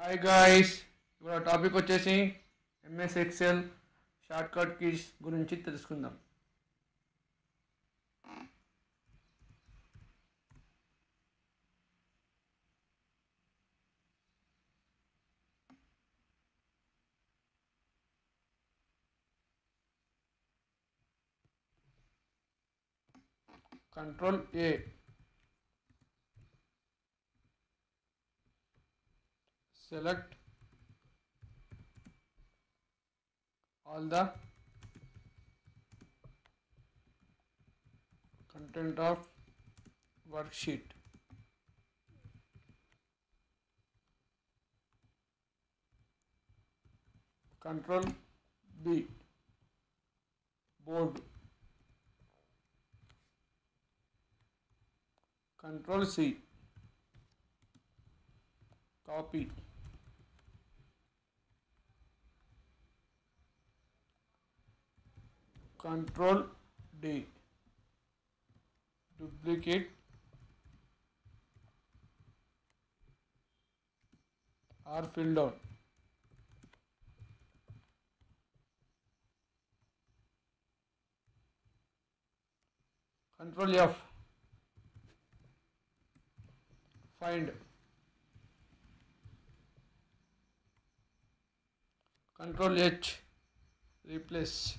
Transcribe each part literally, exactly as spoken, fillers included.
Hi guys, ఇప్పుడు topic వచ్చేసి MS Excel shortcut keys గురించి తెలుసుకుందాం. Control A, select all the content of worksheet. Control B, board. Control C, copy. Control D, duplicate or fill down. Control F, find. Control H, replace.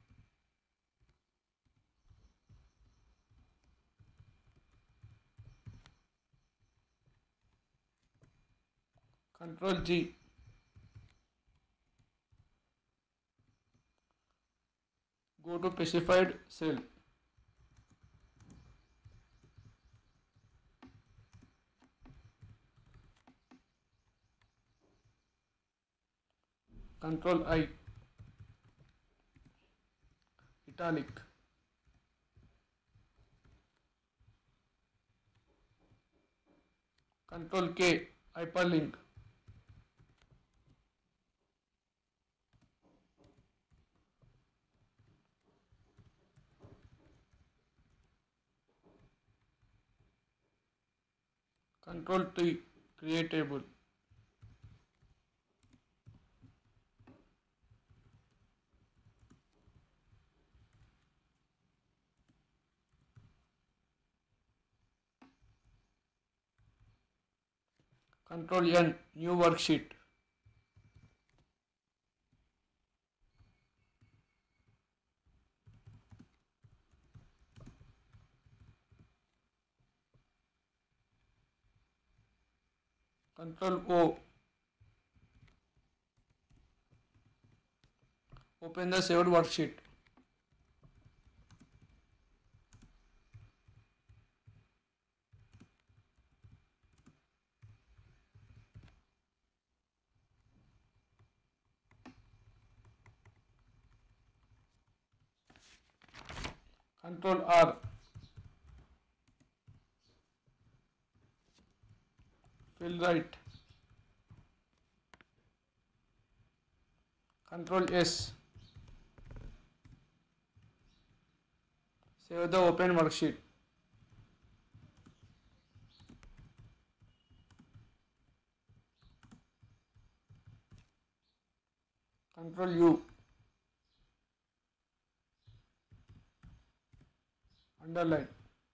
Control G, go to specified cell. Control I, italic. Control K, hyperlink. Control T, create table. Control N, new worksheet. Control O, open the saved worksheet. Control R, fill right. Control S, save the open worksheet. Control U, underline.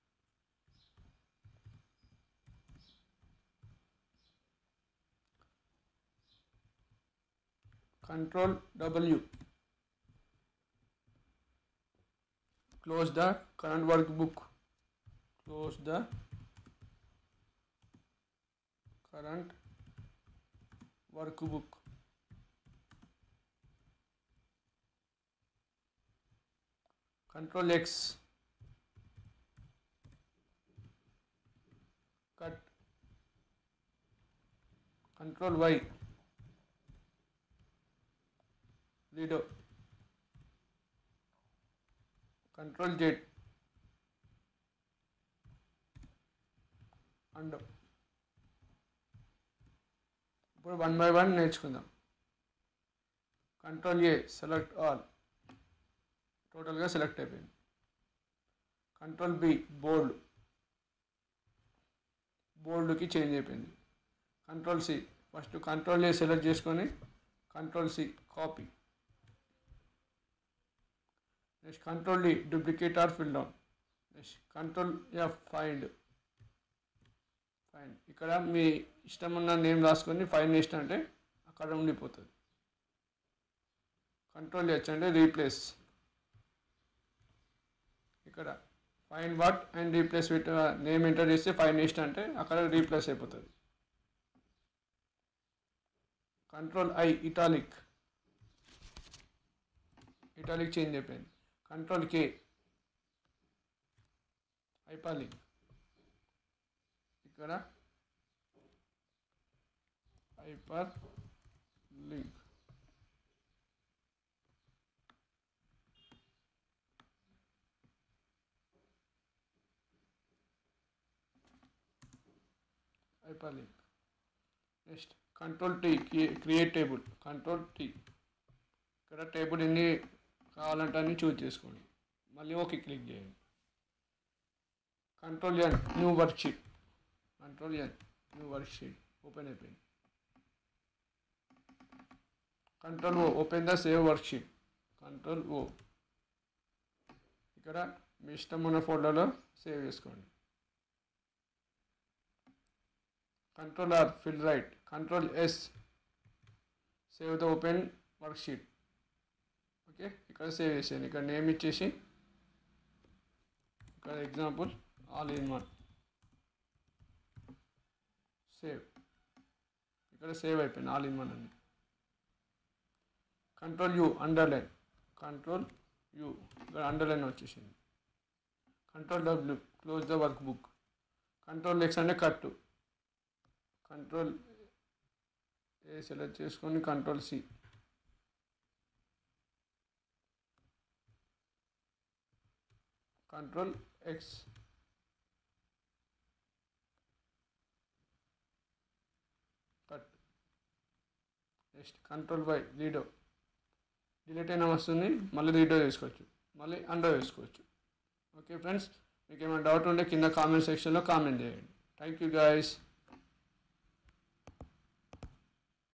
Control W, close the current workbook. Close the current workbook. Control X, cut. Control Y, redo. Control Z, undo. ఇప్పుడు one by one నేర్చుకుందాం. Control A, select all. టోటల్గా select అయిపోయింది. Control B, bold. బోల్డ్కి change అయిపోయింది. Control C, first control A select చేసుకొని control C copy. Next control D duplicate or fill down. Next control F find. Find ఇక్కడ మీ ఇష్టం ఉన్న నేమ్ రాసుకొని ఫైండ్ నెక్స్ట్ అంటే అక్కడ ఉండిపోతుంది. కంట్రోల్ హెచ్ అంటే రీప్లేస్. ఇక్కడ find what and replace with name enter చేస్తే ఫైండ్ నెక్స్ట్ అంటే అక్కడ రీప్లేస్ అయిపోతుంది. Control I italic. Italic change అయిపోయింది. Control K hyperlink. ఇక్కడ hyper link. Hyperlink. Next control T create table. Control T ఇక్కడ table ఎన్ని కావాలంటే అన్ని చూజ్ చేసుకోండి. మళ్ళీ ఓకే క్లిక్ చేయండి. Control N new worksheet. Control N new worksheet open అయిపోయింది. Control O open the save worksheet. Control O ఇక్కడ మీ ఇష్టం ఉన్న ఫోల్డర్లో సేవ్ చేసుకోండి. Control R fill right. Control S save the open worksheet. Okay ఇక్కడ save చేసేయండి. ఇక్కడ నేమ్ ఇచ్చేసి ఇక్కడ example all in one save. ఇక్కడ సేవ్ అయిపోయింది ఆల్ ఇన్ వన్ అని. Control U underline. Control U ఇక్కడ అండర్లైన్ వచ్చేసింది. Control W close the workbook. Control X అంటే కట్. కంట్రోల్ ఏ సెలెక్ట్ చేసుకొని control C. Control X. Cut. Next control Y redo. Delete అయినా వస్తుంది మళ్ళీ redo చేసుకోవచ్చు, మళ్ళీ అండో వేసుకోవచ్చు. ఓకే ఫ్రెండ్స్, మీకు ఏమైనా డౌట్ ఉంటే కింద కామెంట్ సెక్షన్లో కామెంట్ చేయండి. Thank you guys.